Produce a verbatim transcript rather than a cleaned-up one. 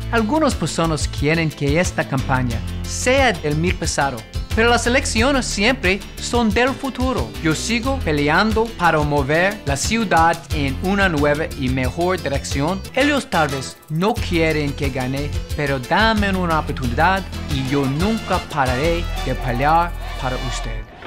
Algunas personas quieren que esta campaña sea del mil pasado, pero las elecciones siempre son del futuro. Yo sigo peleando para mover la ciudad en una nueva y mejor dirección. Ellos tal vez no quieren que gane, pero dame una oportunidad y yo nunca pararé de pelear para usted.